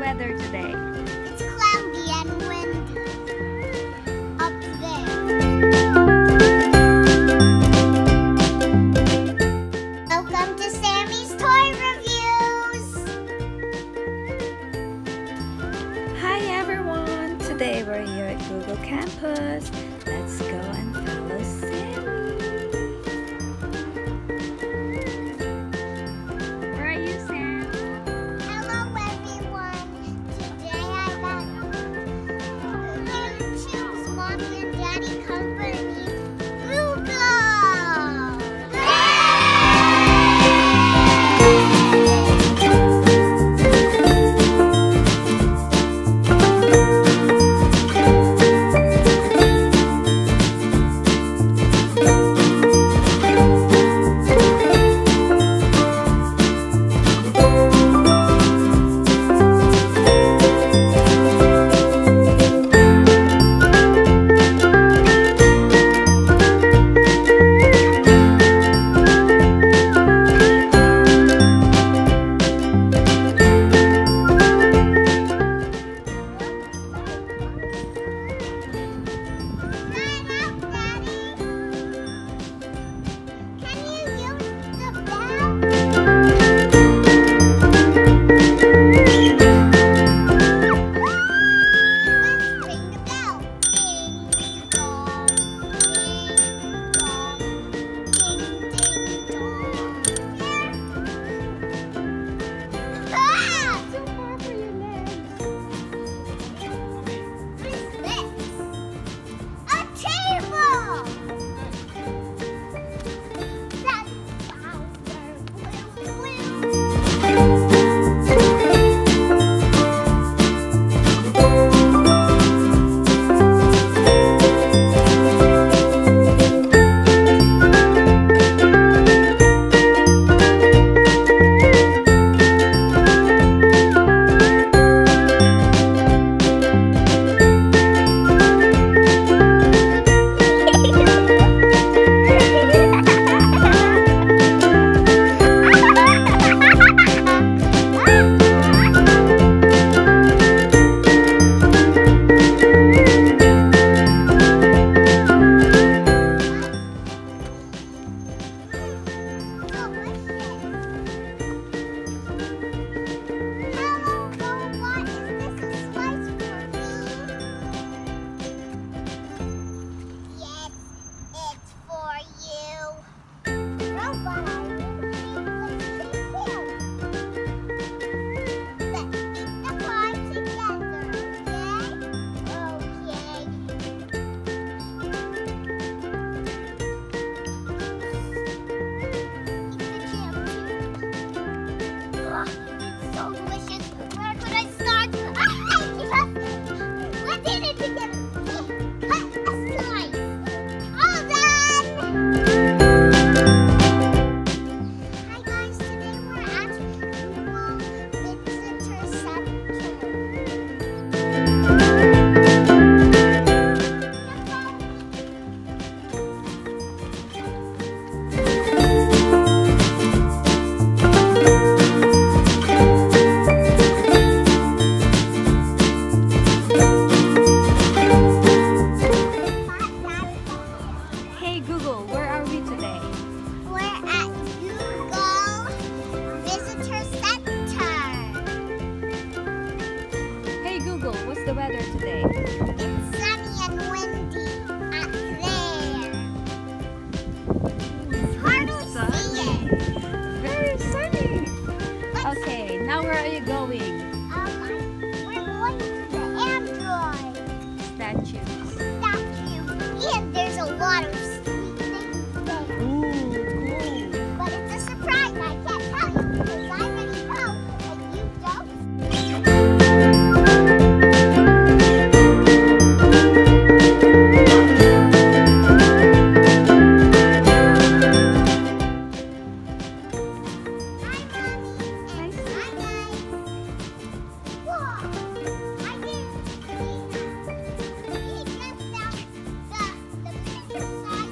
weather today? It's cloudy and windy up there. Welcome to Sammie's Toy Reviews. Hi everyone! Today we're here at Google Campus. Let's go and follow Sammie. Where are you, Sam? Hello everyone. Today I got choose Mommy and Daddy company. Google! What's the weather today? It's sunny and windy up there. It's hard to see it. Very sunny. Okay, now where are you going? We're going to the Android Statue. And there's a lot of sweet things there. Ooh, cool. But it's a surprise. I can't tell you because I already know, but you don't. The bigger size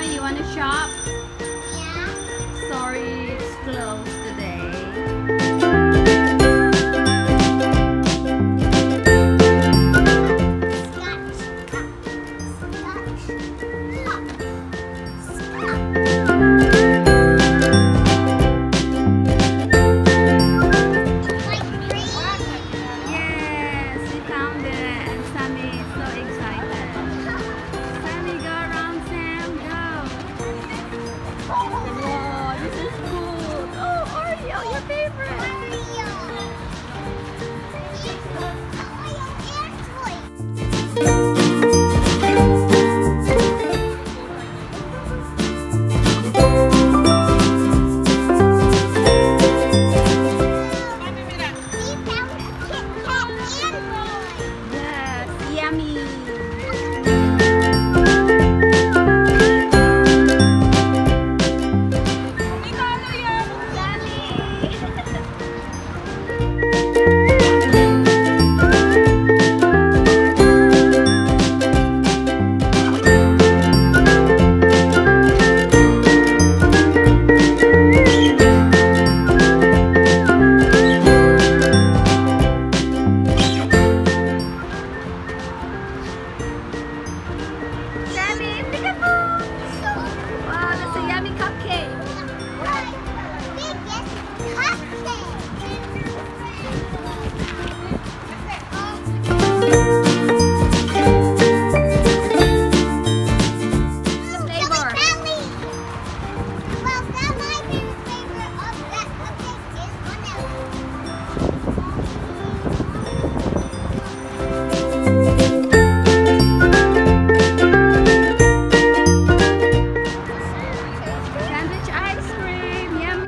Sammie, you want to shop? Yeah. Sorry, it's closed today. Yes, we found it, and Sammie is so excited. Sammie, go around, Sam, go. Wow, this is cool. Oh, Oreo, your favorite. Yes, yummy. Sammie, peekaboo! Wow, that's a yummy cupcake. The flavor. Sandwich ice cream, yum.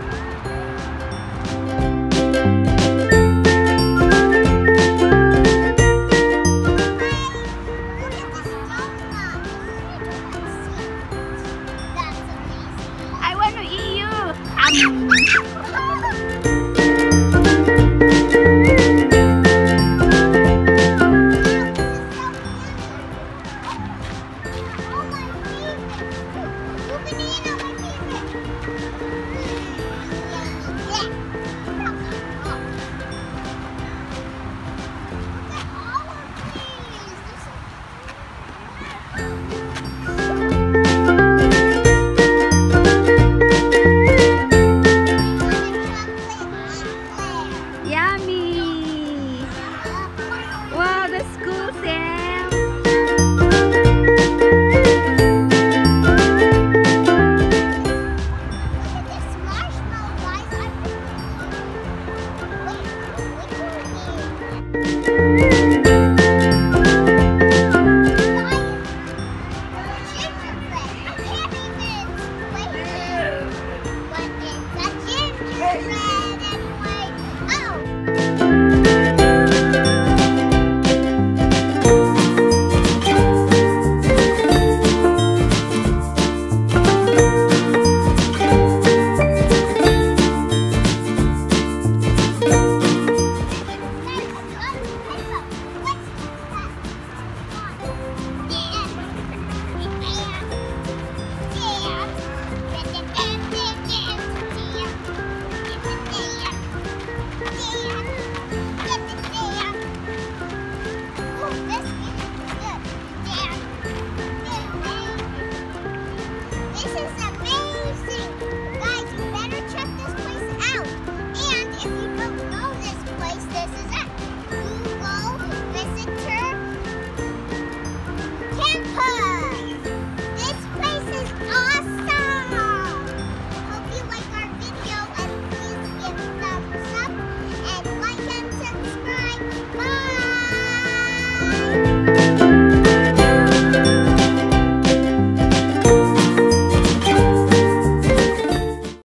I want to eat you. Yummy. Wow, that's cool, Sam. This is